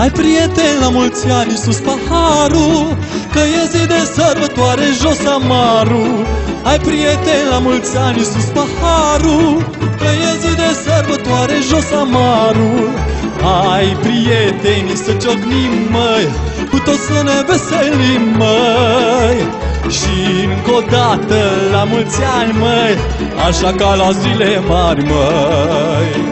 Hai prieten, la mulți ani sus paharul, că e zi de sărbătoare, jos amarul. Hai prieten, la mulți ani sus paharul, că e zi de sărbătoare, jos amarul. Hai prieteni să ciocnim, măi, cu toți să ne veselim, măi. Și încă o dată la mulți ani, măi, așa ca la zile mari, măi.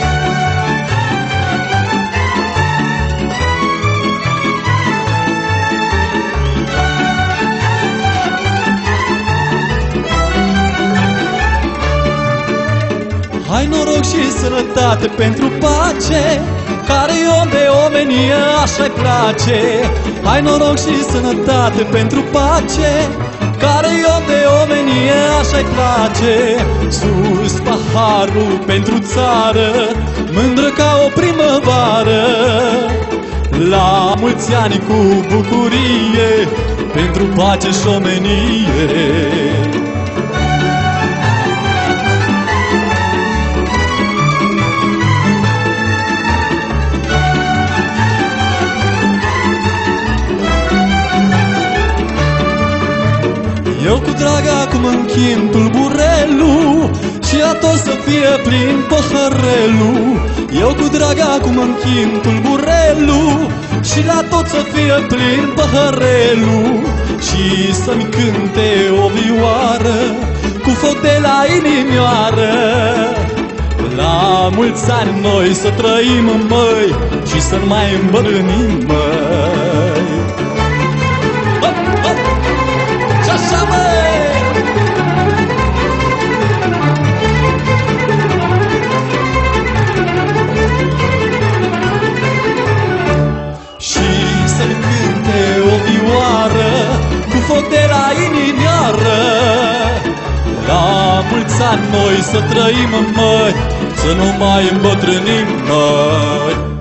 Hai noroc și sănătate pentru pace, care-i om de omenie așa-i place. Hai noroc și sănătate pentru pace, care-i om de omenie așa-i place. Sus paharul pentru țară, mândră ca o primăvară. La mulți ani cu bucurie, pentru pace și omenie. Eu cu drag acum închin tulburelul, și la toți să fie plin păhărelul. Eu cu drag acum închin tulburelul, și la toți să fie plin păhărelul. Și să-mi cânte o vioară, cu foc de la inimioară. La mulți ani noi să trăim, măi, și să nu mai îmbătrânim, măi. Așa, măi! Și să-mi cânte o vioară, cu foc de la inimioară. La mulți ani noi să trăim, măi, să nu mai îmbătrânim, măi.